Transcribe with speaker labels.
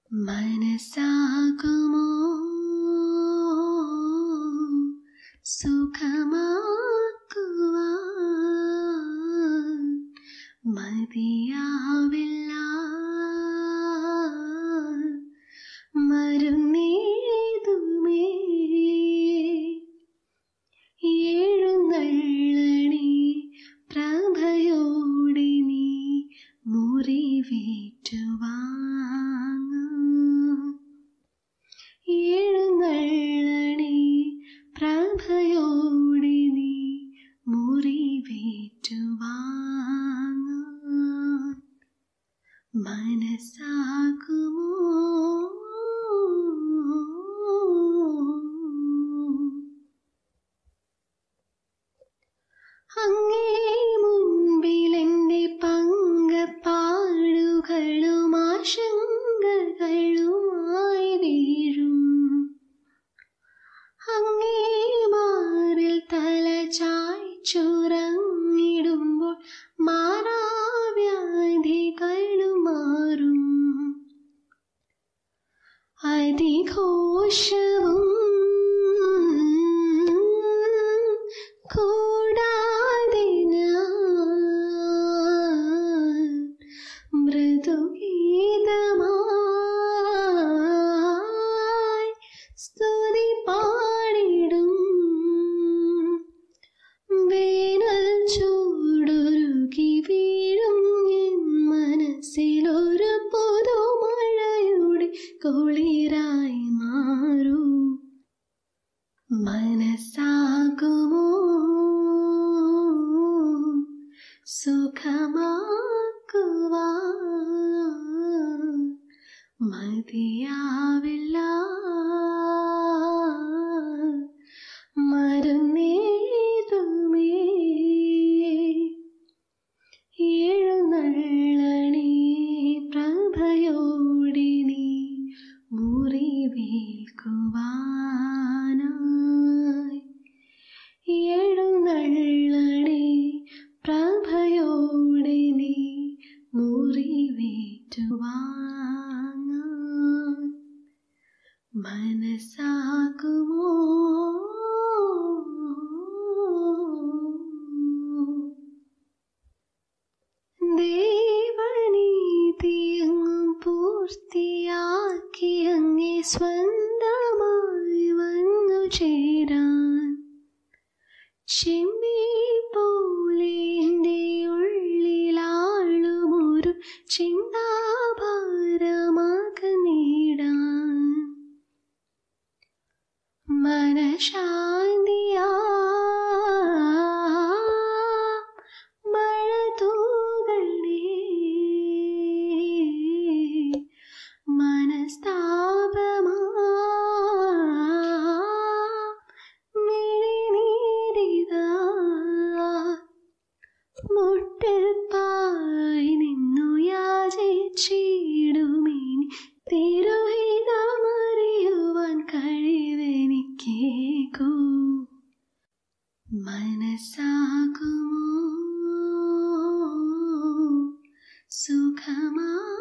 Speaker 1: മനസ്സാകുമോ സുഖമാക്കുവാൻ മതിയാവില്ല മരുന്നേതുമേ. എഴുന്നള്ളണി പ്രഭയോടെ നീ മുറിവേറ്റുവാങ്ങ്. എഴുന്നള്ളണി പ്രഭയോടെ നീ മുറിവേറ്റുവാങ്ങ്. മനസ്സാകുമോ അങ്ങേ മുൻപിലെന്റെ പങ്കപ്പാടുകളും ആശങ്കകളുമായി വീഴും. അങ്ങേ മാറിൽ തല ചായ്ച്ചുറങ്ങിടുമ്പോൾ മാറാവ്യാധികളും മാറും. അതിഘോഷവും കൂടാതെ ഞാൻ മൃദുഗീതമായി സ്തുതി പാടിടും. വേനൽ ചൂടുരുകി വീഴും എൻ മനസ്സിലൊരു പുതുമഴയുടെ കുളിരായി മാറൂ. മനസ്സാകുമോ സുഖമാക്കുവാൻ മതിയാവില്ല മരുന്നേതുമേ. എഴുന്നള്ളണി പ്രഭയോടെ നീ മുറിവേൽക്കുവാനായി. എഴുന്നള്ളണി പ്രഭയോടെ നീ മുറിവേറ്റുവാങ്ങ്. മനസ്സാകുമോ ദേവനീതിയങ്ങും പൂർത്തിയാക്കി അങ്ങേ സ്വന്തമായി വന്നു ചേരാൻ ചെമ്മീ പോലെ എൻ്റെ ഉള്ളിലാളുമൊരു ചിന്താഭാരമകന്നിടാൻ മനഃശാന്തിയാ മഴ തൂകണേ. മനസ്താപമാ മിഴിനീരിതാ മുട്ടിൽപ്പായി നിന്നു യാചിച്ചിടുമിനി തിരുഹിതമറിയുവാൻ കഴിവെനിക്കേകൂ. മനസ്സാകുമോ സുഖമാ